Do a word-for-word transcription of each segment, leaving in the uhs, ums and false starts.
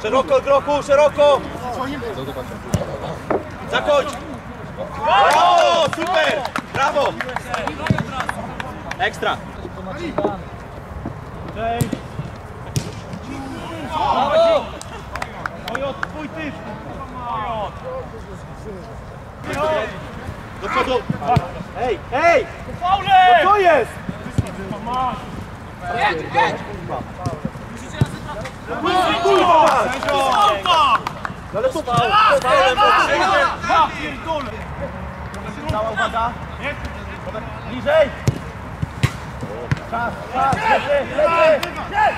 Szeroko, Grochu, szeroko! Zakończ! O, super! Brawo! Ekstra! Cześć! Ojot, twój typ! Do przodu! Ej, ej! No co jest? Kurwa! Ale to faul! Ja pierdolę! Cała uwaga! Bliżej! Czas, czas! Lecy, lecy!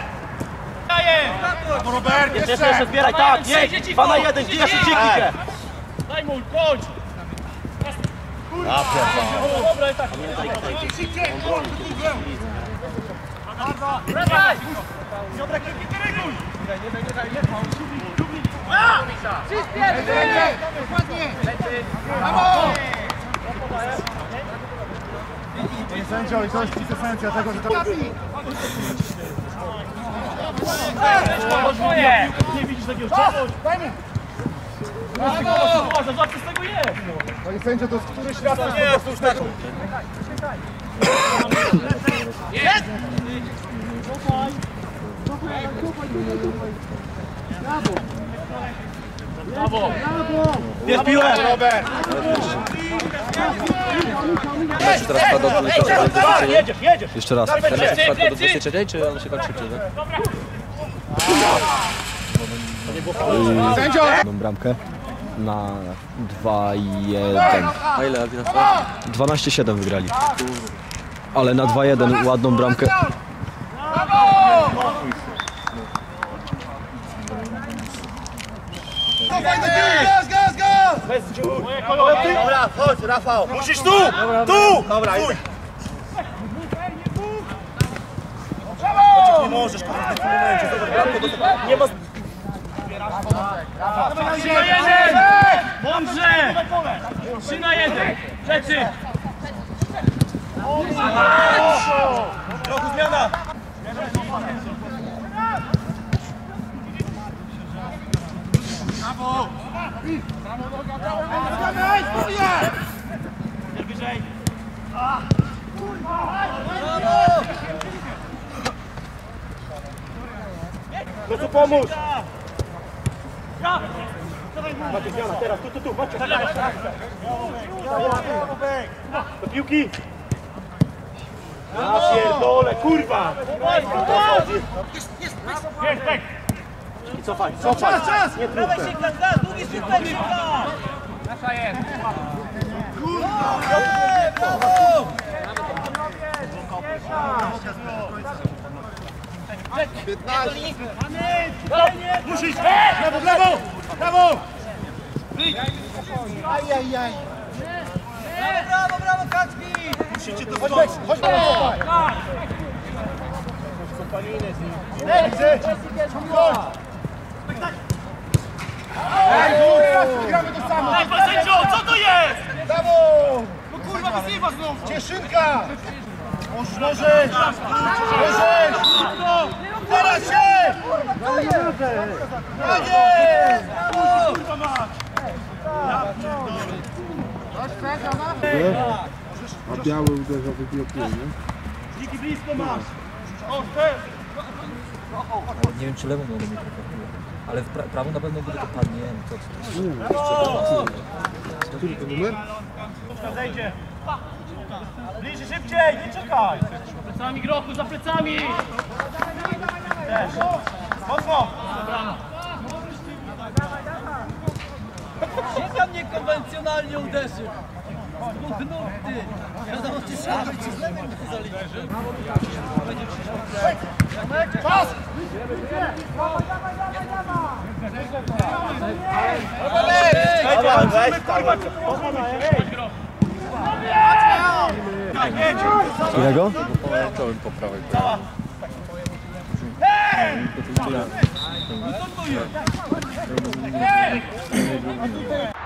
Robert! Jeszcze, jeszcze, jeszcze zbieraj, tak! Nie! Dwa na jeden, gdzie się dzięki! Daj mu, kończ! Ja pierdolę! Dobra, tak! Wracaj! Piotrek, nie reguj! Nie daj, nie daj, nie daj! Wszystkie! Dokładnie! Brawo! Panie sędzio, i to jest kwintesencja tego, że to... Nie widzisz takiego czegoś? Daj mu! Brawo! Zobacz, z tego jest! Panie sędzio, to jest który świat? Nie jest już tego! Jest! Brawo! Bierz piłę! Robert! Mecz teraz spadł do dwudziestej trzeciej? Jedziesz, jedziesz! Jeszcze raz. Ten mecz spadł do dwudziestej trzeciej, czy on się kończy, czy nie? Sędzio! Jedną bramkę na dwa jeden. A ile? dwanaście siedem wygrali. Ale na dwa jeden ładną bramkę. Gaz, gaz, gaz! Bez dziur! Dobra, chodź, Rafał! Musisz tu! Tu! Dobra, idę. Nie możesz, kurwa, w tym momencie. Nie ma... trzy na jeden! Mądrze! trzy na jeden! Plecy! Trochę zmiana! Brawo! Brawo, noga, brawo! Nie wyżej! No tu pomóż! Macie zmiana, teraz, tu, tu, tu, Macie! Do piłki! Ja pierdolę, kurwa! Jest, tak! I cofaj, cofaj! Czas, czas! Nie trudne! Długi super! Nasza jest! Musisz! Brawo, brawo! Brawo! Ajajaj! Brawo, brawo, Kacpi! Musicie to Chodź, skończyć! chodź, chodź! Zapaliny z nim. Chodź! Ej, teraz gramy to samo! Ej, pan sędzio, co to jest? Brawo! No kurwa, wysywa znowu! Cieszynka! Możesz! Możesz! Teraz się! Tak jest! Kurwa mać! A biały uderza, wybił pił, nie? Dziki blisko masz! O, też! Nie wiem, czy lewą nogą mi trafiło. Ale w pra prawą na pewno będzie to padnie. Nie wiem, co to Który to numer? Zejdzie! Bliżej, szybciej, nie czekaj! Za plecami, Grochu, za plecami! Też! Mocno! Gdzie tam niekonwencjonalnie uderzył? Dwóch nóg, ty! Wiadomo, czy szarży, czy z lewym to zaliczy. Czas! Dobra, weź, kurwa! Którego? Czołem po prawej. Ej!